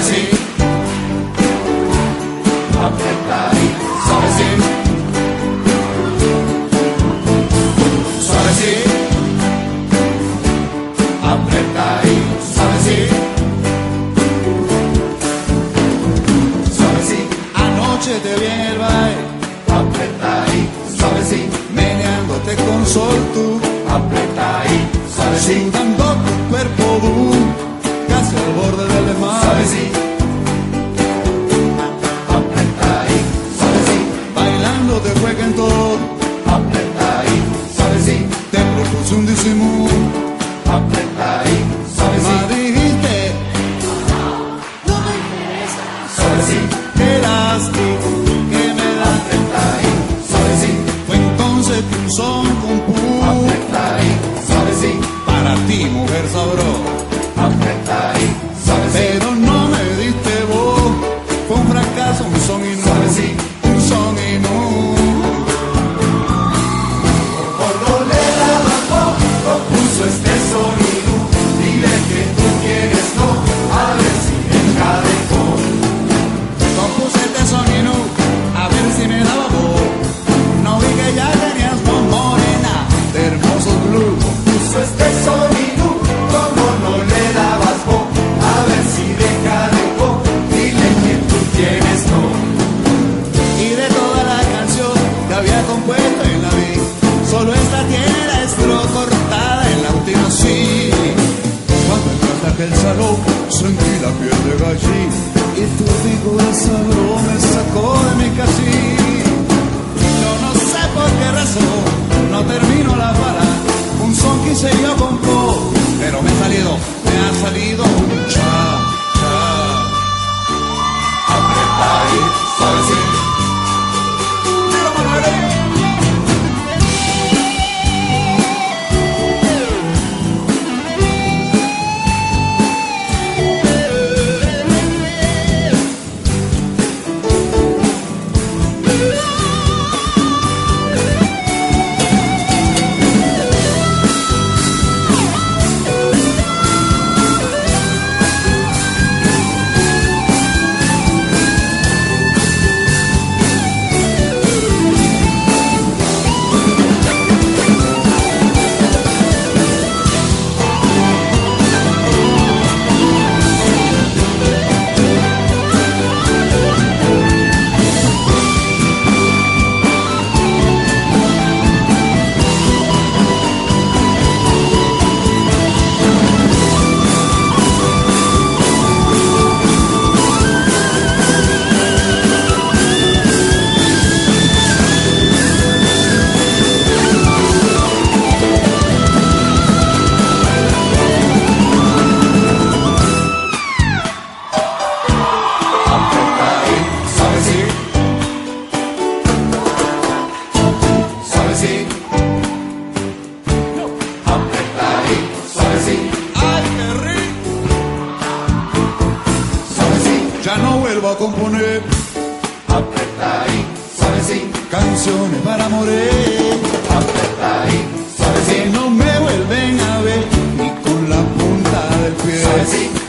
suavecín, apretadito, suavecín, suavecín, apretadito, suavecín, suavecín. Anoche te vi en el baile, Apretadito, suavecín, meneándote con soltura, apretadito, suavecín, sudando tu cuerpo duro, casi al borde del desmayo. suavecín, apretadito, suavecín, Bailando te fue que en todo apretadito, suavecín, te propuse un disimulo. apretadito, Me suavecín, dijiste suavecín, que lástima que me da. apretadito, suavecín, Fue entonces que un son compuso apretadito, suavecín, para ti, mujer sabrosa. apretadito, suavecín, Pero no me diste voz, fue un fracaso, un son y no, suavecín. un son y no. Por no le daba compuso este sonido, dile que tú quieres no, a ver si deja de con. Compuse este sonido, a ver si me daba voz. No vi que ya tenías voz morena, de hermosos blues. Puso este sonido, como no le dabas voz, a ver si deja de con, dile que tú tienes no. Y de toda la canción que había compuesto en la vida, solo esta tiene la estrofa cortada en la última sí. Cuando entraste a aquel salón, sentí la piel de gallina y tu figura sabro me sacó de mi casilla. Yo no sé por qué razón, no termino la bala, un son quise yo compor, pero me ha salido un cha, cha. Apretadito, suavecín, Mira, Manuel. suavecín, apretadito, suavecín, ¡Ay, qué rico! suavecín, Ya no vuelvo a componer apretadito, suavecín, canciones para morir, apretadito, que suavecín, no me vuelven a ver ni con la punta del pie. suavecín,